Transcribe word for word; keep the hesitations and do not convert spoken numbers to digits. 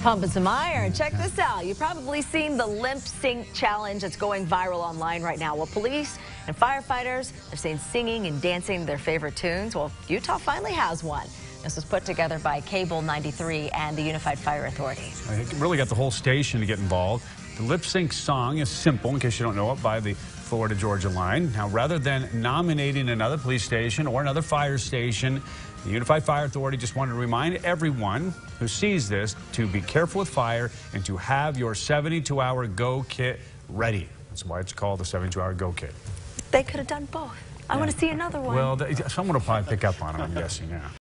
pumping some iron. Check this out. You've probably seen the lip sync challenge that's going viral online right now. Well, police and firefighters are seen singing and dancing their favorite tunes. Well, Utah finally has one. This was put together by Cable ninety-three and the Unified Fire Authority. It really got the whole station to get involved. The lip sync song is simple, in case you don't know it, by the Florida-Georgia line. Now, rather than nominating another police station or another fire station, the Unified Fire Authority just wanted to remind everyone who sees this to be careful with fire and to have your seventy-two hour go kit ready. That's why it's called the seventy-two hour go kit. They could have done both. I yeah. want to see another one. Well, someone will probably pick up on it, I'm guessing, yeah.